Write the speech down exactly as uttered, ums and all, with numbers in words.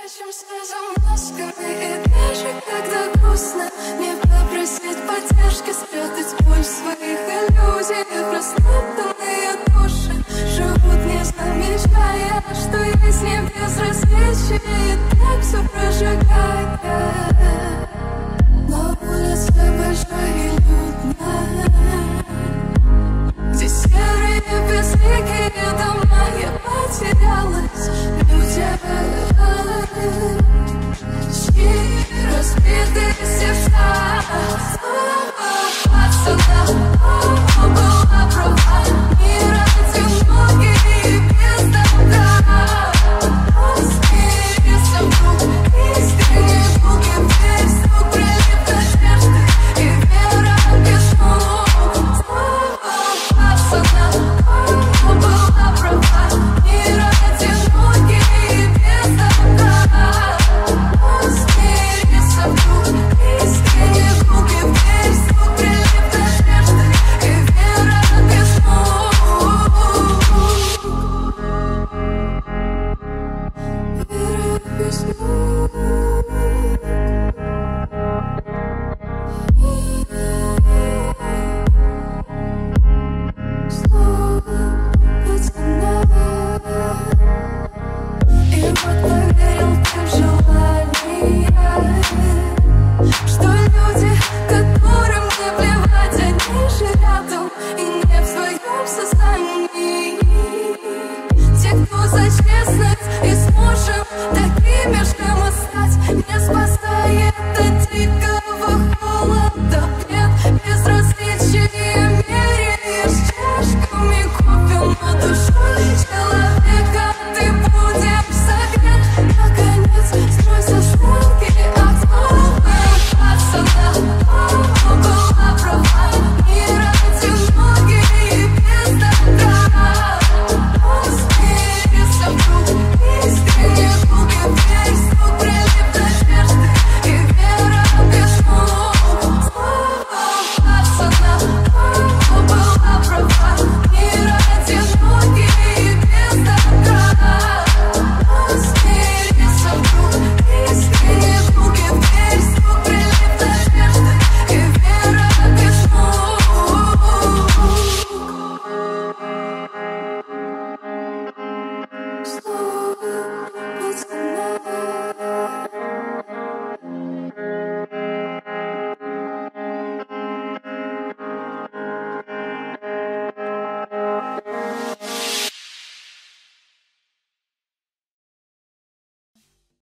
Прячемся за масками, и даже когда грустно, не попросить поддержки, спрятать боль своих иллюзий. Растоптанные души живут, не замечая, что есть не безразличие, и так все прожигает. Но улица большая и людная, здесь серые безликие дома. Я потерялась в людях, чьи разбитые сердца. Отсюда была права, мир одинокий и без добра. Смирился вдруг, искренне звуки вверх, звук прилив надежды и вера без ног. Отсюда была права, мир одинокий и без добра. Смирился вдруг, искренне звуки вверх, звук прилив надежды и вера без ног. Вера без ног. Снова пацана. И вот поверил, ты жил.